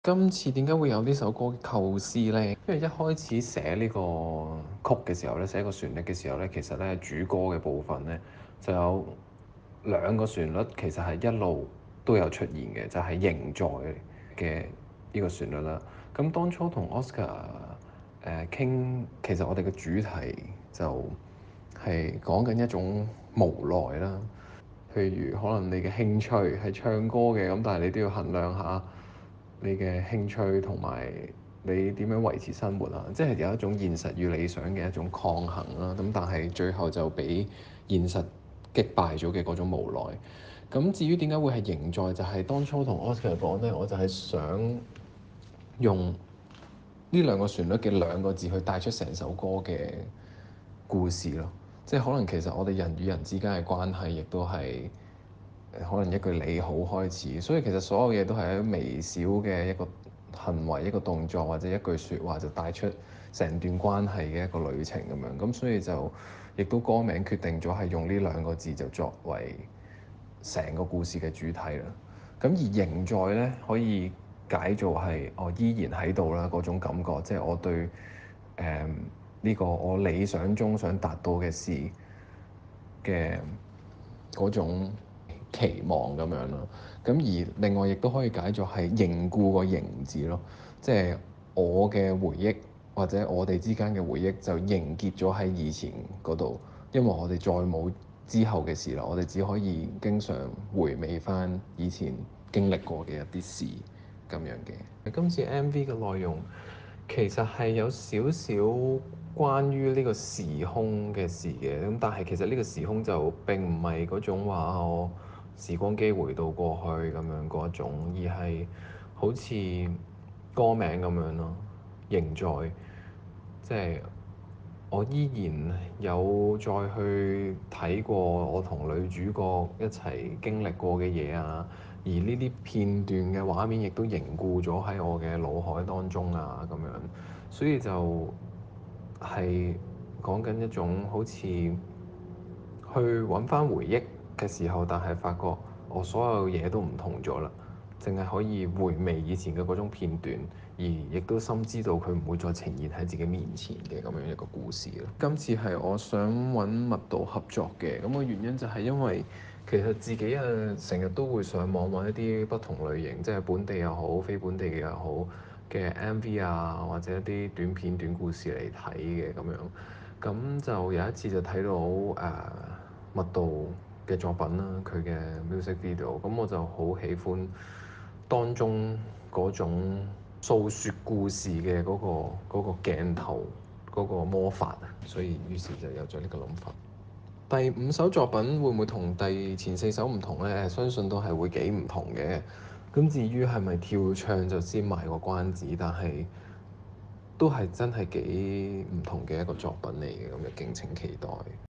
今次點解會有呢首歌嘅構思呢？因為一開始寫呢個曲嘅時候咧，寫個旋律嘅時候咧，其實咧主歌嘅部分咧就有兩個旋律，其實係一路都有出現嘅，就係仍在嘅呢個旋律啦。咁當初同 Oscar 傾，其實我哋嘅主題就係講緊一種無奈啦。譬如可能你嘅興趣係唱歌嘅，咁但係你都要衡量下你嘅興趣同埋你點樣維持生活啊，即係有一種現實與理想嘅一種抗衡啦。咁但係最後就俾現實擊敗咗嘅嗰種無奈。咁至於點解會係仍在，就係當初同 Oscar 講呢，我就係想用呢兩個旋律嘅兩個字去帶出成首歌嘅故事咯。即係可能其實我哋人與人之間嘅關係，亦都係可能一句你好開始，所以其實所有嘢都係喺微小嘅一個行為、一個動作或者一句説話就帶出成段關係嘅一個旅程咁樣。咁所以就亦都歌名決定咗係用呢兩個字就作為成個故事嘅主題啦。咁而仍在咧可以解做係我依然喺度啦嗰種感覺，即係我對呢個我理想中想達到嘅事嘅嗰種期望咁樣咯。咁而另外亦都可以解作係凝固個凝字咯，即係我嘅回憶或者我哋之間嘅回憶就凝結咗喺以前嗰度，因為我哋再冇之後嘅事啦，我哋只可以經常回味翻以前經歷過嘅一啲事咁樣嘅。今次 MV 嘅內容其實係有少少關於呢個時空嘅事嘅，咁但係其實呢個時空就並唔係嗰種話我時光機回到過去咁樣嗰一種，而係好似歌名咁樣咯，仍在，即係我依然有再去睇過我同女主角一齊經歷過嘅嘢啊，而呢啲片段嘅畫面亦都凝固咗喺我嘅腦海當中啊，咁樣，所以就係講緊一種好似去揾翻回憶嘅時候，但係發覺我所有嘢都唔同咗啦，淨係可以回味以前嘅嗰種片段，而亦都深知道佢唔會再呈現喺自己面前嘅咁樣一個故事啦。今次係我想揾麥道合作嘅，咁個原因就係因為其實自己成日都會上網揾一啲不同類型，即係本地又好、非本地嘅又好嘅 MV 啊，或者一啲短片、短故事嚟睇嘅咁樣。咁就有一次就睇到麥道嘅作品啦，佢嘅 music video，咁我就好喜歡當中嗰種訴説故事嘅嗰個鏡頭嗰個魔法啊，所以於是就有咗呢個諗法。第五首作品會唔會同前四首唔同呢？相信都係會幾唔同嘅。咁至於係咪跳唱就先賣個關子，但係都係真係幾唔同嘅一個作品嚟嘅，咁就敬請期待。